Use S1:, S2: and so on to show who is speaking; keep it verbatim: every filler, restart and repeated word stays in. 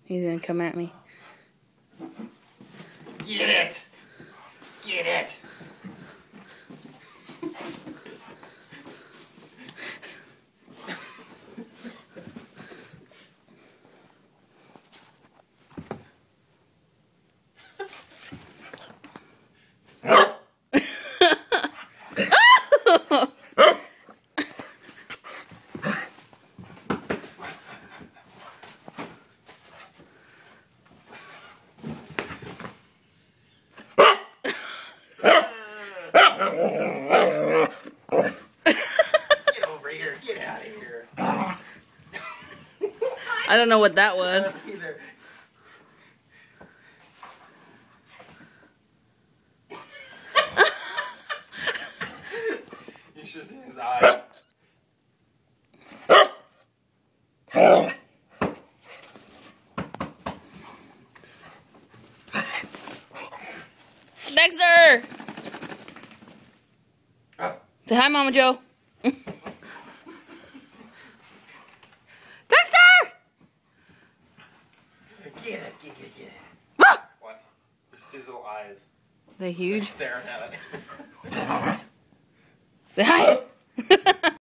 S1: He's gonna come at me.
S2: Get it! Get it! Get over here. Get out of here.
S1: I don't know what that was.
S2: Either. You should see his eyes.
S1: Dexter!
S2: Ah.
S1: Say hi, Mama Joe. Dexter!
S2: Get it, get it, get it.
S1: Ah!
S2: Watch. Just his little eyes.
S1: They
S2: They're
S1: huge.
S2: staring at it.
S1: Say hi.